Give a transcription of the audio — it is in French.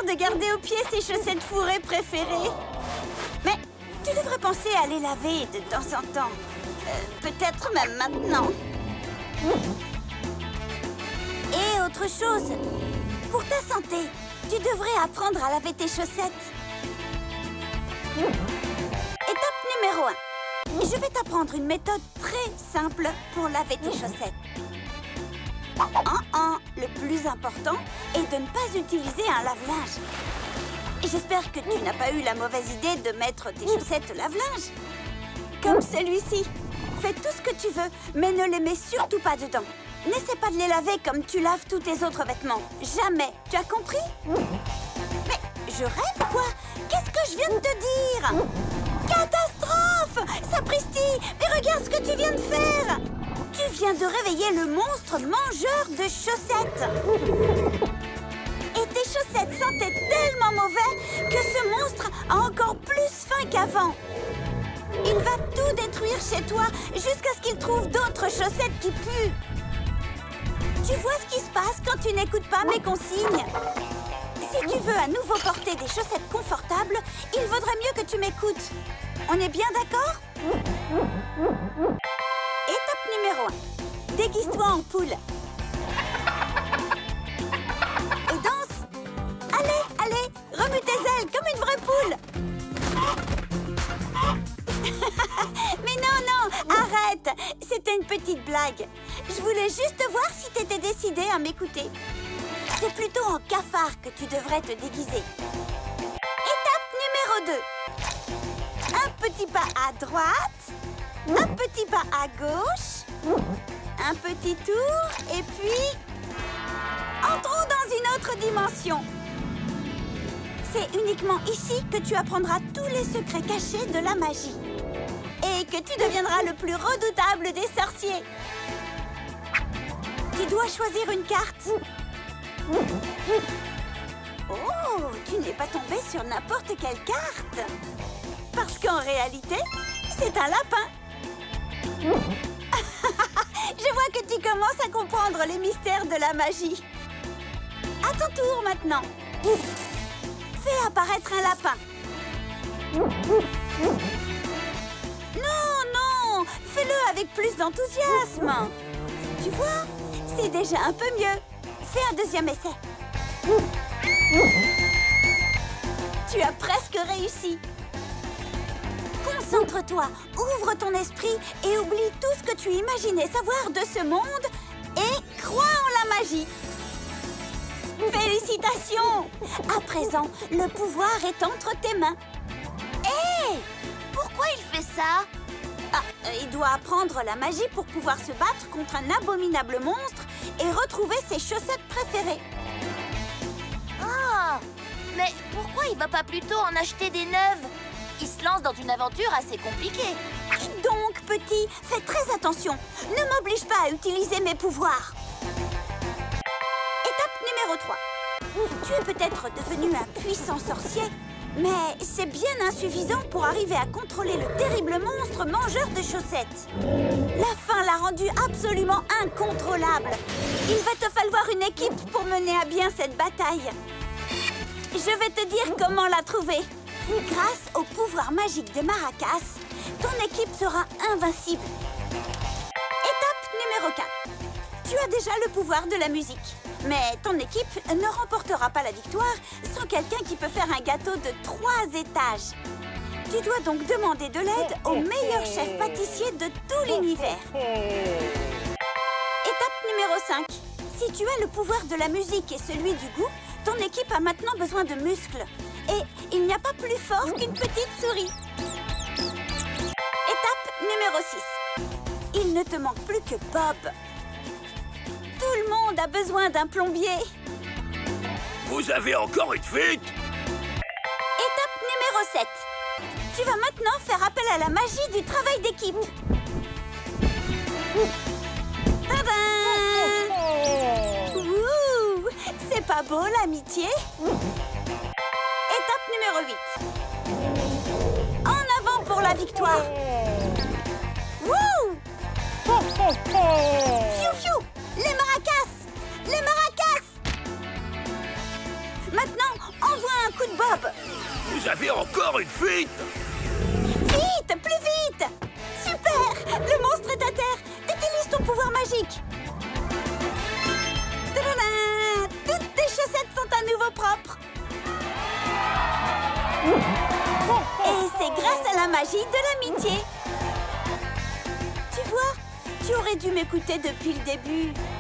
de garder au pied ses chaussettes fourrées préférées. Mais tu devrais penser à les laver de temps en temps. Peut-être même maintenant. Et autre chose, pour ta santé, tu devrais apprendre à laver tes chaussettes. Étape numéro 1. Je vais t'apprendre une méthode très simple pour laver tes chaussettes. Le plus important est de ne pas utiliser un lave-linge. J'espère que tu n'as pas eu la mauvaise idée de mettre tes chaussettes au lave-linge. Comme celui-ci. Fais tout ce que tu veux, mais ne les mets surtout pas dedans. N'essaie pas de les laver comme tu laves tous tes autres vêtements. Jamais. Tu as compris? Mais je rêve, quoi? Qu'est-ce que je viens de te dire? Catastrophe! Sapristi! Mais regarde ce que tu viens de faire! Tu viens de réveiller le monstre mangeur de chaussettes. Et tes chaussettes sentaient tellement mauvais que ce monstre a encore plus faim qu'avant. Il va tout détruire chez toi jusqu'à ce qu'il trouve d'autres chaussettes qui puent. Tu vois ce qui se passe quand tu n'écoutes pas mes consignes? Si tu veux à nouveau porter des chaussettes confortables, il vaudrait mieux que tu m'écoutes. On est bien d'accord? Étape numéro 1. Déguise-toi en poule. Et danse. Allez, remue tes ailes comme une vraie poule. Mais non, arrête. C'était une petite blague. Je voulais juste voir si t'étais décidé à m'écouter. C'est plutôt en cafard que tu devrais te déguiser. Étape numéro 2. Un petit pas à droite, un petit pas à gauche, un petit tour, et puis... entrons dans une autre dimension. C'est uniquement ici que tu apprendras tous les secrets cachés de la magie. Et que tu deviendras le plus redoutable des sorciers. Tu dois choisir une carte. Oh, tu n'es pas tombé sur n'importe quelle carte. Parce qu'en réalité, c'est un lapin. Je vois que tu commences à comprendre les mystères de la magie. À ton tour maintenant. Fais apparaître un lapin. Non, fais-le avec plus d'enthousiasme. Tu vois, c'est déjà un peu mieux. Fais un deuxième essai. Tu as presque réussi. Concentre-toi, ouvre ton esprit et oublie tout ce que tu imaginais savoir de ce monde et crois en la magie. Félicitations! À présent, le pouvoir est entre tes mains. Hé! Pourquoi il fait ça? Il doit apprendre la magie pour pouvoir se battre contre un abominable monstre et retrouver ses chaussettes préférées. Ah! Mais pourquoi il va pas plutôt en acheter des neuves? Il se lance dans une aventure assez compliquée. Donc, petit, fais très attention. Ne m'oblige pas à utiliser mes pouvoirs. Étape numéro 3. Tu es peut-être devenu un puissant sorcier, mais c'est bien insuffisant pour arriver à contrôler le terrible monstre mangeur de chaussettes. La faim l'a rendu absolument incontrôlable. Il va te falloir une équipe pour mener à bien cette bataille. Je vais te dire comment la trouver. Grâce au pouvoir magique des maracas, ton équipe sera invincible. Étape numéro 4. Tu as déjà le pouvoir de la musique. Mais ton équipe ne remportera pas la victoire sans quelqu'un qui peut faire un gâteau de 3 étages. Tu dois donc demander de l'aide au meilleur chef pâtissier de tout l'univers. Étape numéro 5. Si tu as le pouvoir de la musique et celui du goût, ton équipe a maintenant besoin de muscles. Et il n'y a pas plus fort qu'une petite souris. Étape numéro 6. Il ne te manque plus que Bob. Tout le monde a besoin d'un plombier. Vous avez encore une fuite? Étape numéro 7. Tu vas maintenant faire appel à la magie du travail d'équipe. Tadam! Ouh, c'est pas beau l'amitié? Étape numéro 8. En avant pour la victoire. Wouh! Fiou fiou! Les maracas! Les maracas! Maintenant, envoie Bob! Vous avez encore une fuite! Vite! Plus vite! Super! Le monstre est à terre! Utilise ton pouvoir magique! Tadadam! Toutes tes chaussettes sont à nouveau propres! Et c'est grâce à la magie de l'amitié! Tu vois, tu aurais dû m'écouter depuis le début.